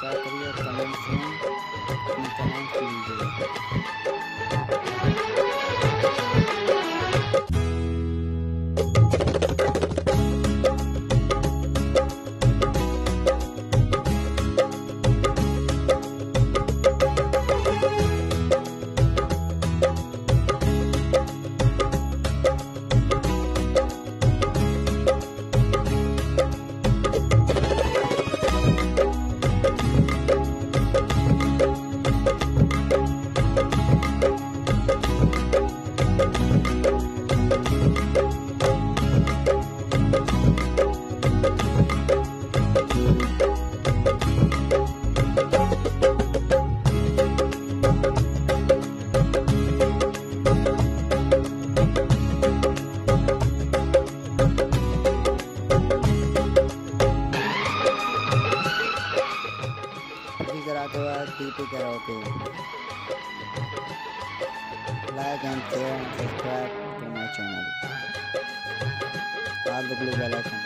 Subscribe करिए और comments में अपनी कमेंट कीजिए। कराते बाद DP karaoke like and share and subscribe to my channel और the blue bell icon.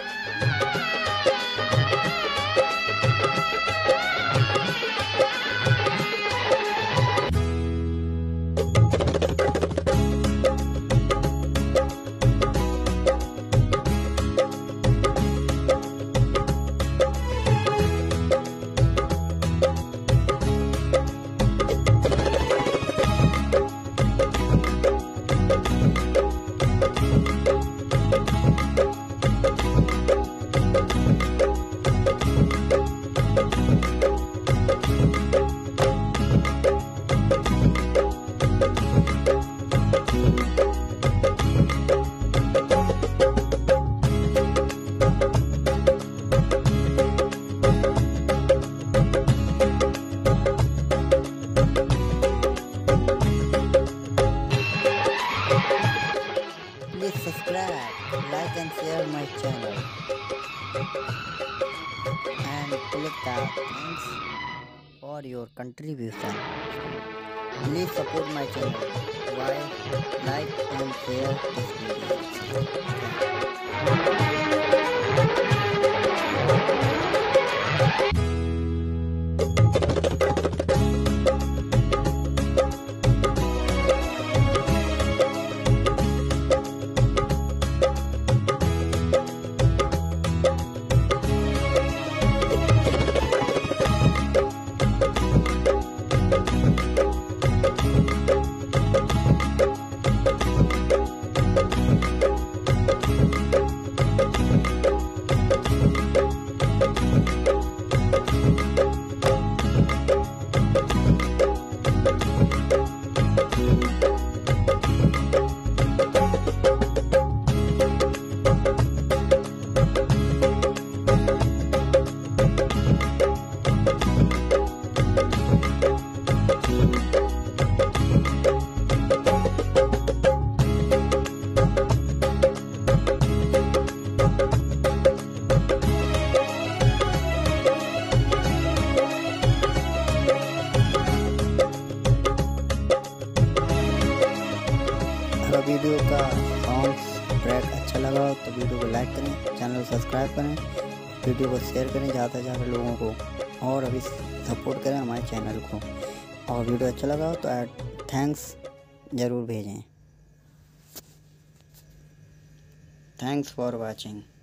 Please subscribe, like and share my channel and click that thanks for your contribution. Please support my channel by like and share this video. अगर video का songs track अच्छा लगा हो तो video को लाइक करें, channel को subscribe करें, वीडियो को शेयर करें ज़्यादा से ज़्यादा लोगों को और अभी सपोर्ट करें हमारे चैनल को। और वीडियो अच्छा लगा हो तो थैंक्स ज़रूर भेजें। Thanks for watching.